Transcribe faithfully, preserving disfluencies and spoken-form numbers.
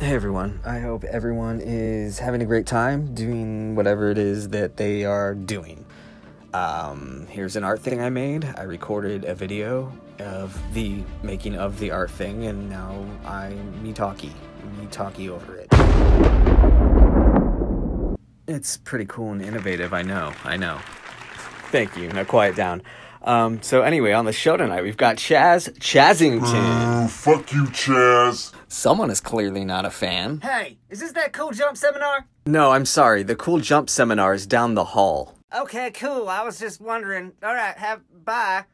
Hey everyone, I hope everyone is having a great time doing whatever it is that they are doing. Um, here's an art thing I made. I recorded a video of the making of the art thing, and now I'm me talkie, me talkie over it. It's pretty cool and innovative, I know, I know. Thank you, now quiet down. Um, so anyway, on the show tonight, we've got Chaz Chazington. Uh, fuck you, Chaz. Someone is clearly not a fan. Hey, is this that cool jump seminar? No, I'm sorry. The cool jump seminar is down the hall. Okay, cool. I was just wondering. All right, have bye.